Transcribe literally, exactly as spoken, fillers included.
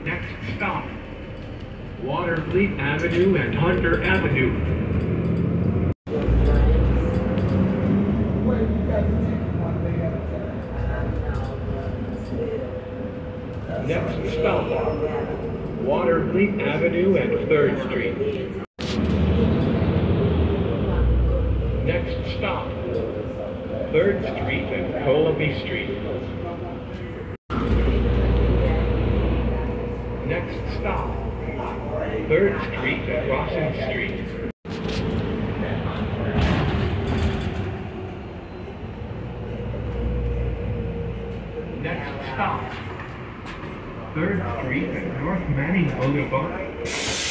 Next stop, Waterfleet Avenue and Hunter Avenue. Next stop, Waterfleet Avenue and third Street. Next stop, third Street and Columbia Street. Next stop, third Street and Rawson Street. Next stop, third Street and North Manning Boulevard.